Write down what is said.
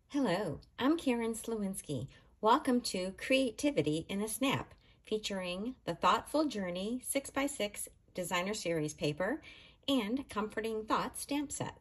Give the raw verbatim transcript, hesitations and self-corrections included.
Hello, I'm Karen Sliwinski. Welcome to Creativity in a Snap, featuring the Thoughtful Journey six by six Designer Series paper and Comforting Thoughts stamp set.